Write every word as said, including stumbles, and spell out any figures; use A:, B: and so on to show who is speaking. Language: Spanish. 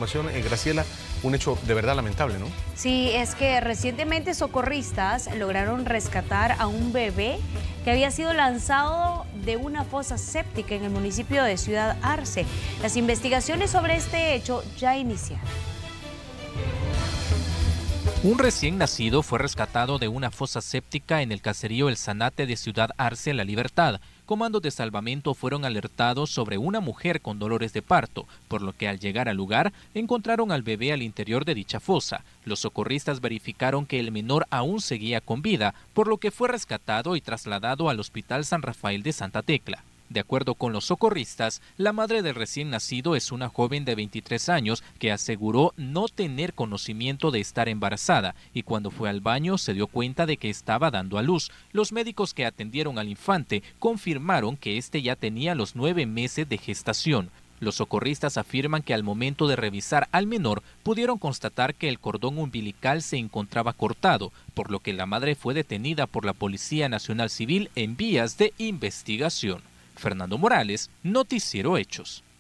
A: Eh, Graciela, un hecho de verdad lamentable, ¿no?
B: Sí, es que recientemente socorristas lograron rescatar a un bebé que había sido lanzado de una fosa séptica en el municipio de Ciudad Arce. Las investigaciones sobre este hecho ya iniciaron.
C: Un recién nacido fue rescatado de una fosa séptica en el caserío El Zanate de Ciudad Arce, La Libertad. Comandos de salvamento fueron alertados sobre una mujer con dolores de parto, por lo que al llegar al lugar encontraron al bebé al interior de dicha fosa. Los socorristas verificaron que el menor aún seguía con vida, por lo que fue rescatado y trasladado al Hospital San Rafael de Santa Tecla. De acuerdo con los socorristas, la madre del recién nacido es una joven de veintitrés años que aseguró no tener conocimiento de estar embarazada y cuando fue al baño se dio cuenta de que estaba dando a luz. Los médicos que atendieron al infante confirmaron que este ya tenía los nueve meses de gestación. Los socorristas afirman que al momento de revisar al menor pudieron constatar que el cordón umbilical se encontraba cortado, por lo que la madre fue detenida por la Policía Nacional Civil en vías de investigación. Fernando Morales, Noticiero Hechos.